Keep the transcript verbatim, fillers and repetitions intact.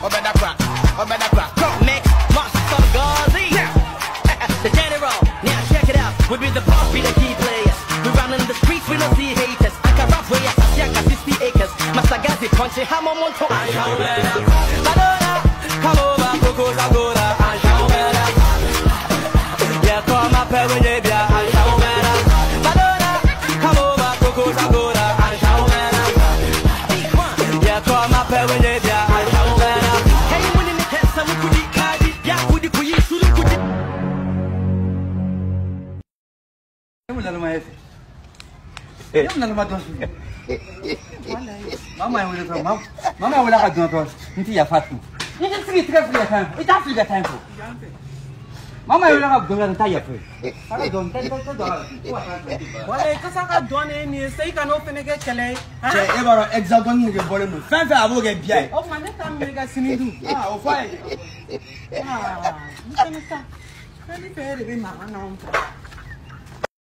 better crack, or better crack. Next, Master Gazi. The general, now check it out. We be the boss, be the key players. We run in the streets, we don't see haters. I can rap way up, I got sixty acres. Master Gazi punching hammer on top. Madonna, come over, Coco Zagora, and show better. Yeah, come up here with you, yeah, and show better. Madonna, come over, Coco Zagora, and show better. Yeah, come up here with you, yeah, and show better. Hey, when in the test, I'm with the cardi, yeah, with the queen, so look with it. Mama will come out. Mama will have gone into your fat. You can see it every time. It's after the time. Mama will have gone and tie up. I don't take the dollar. Well, because I got done in here, so you can open again, Kelly. Ever exactly your volume. Fancy I will get behind. Oh, my next time you guys see me do. Ah, fine. Ah, you can stop. Very, very, very, man.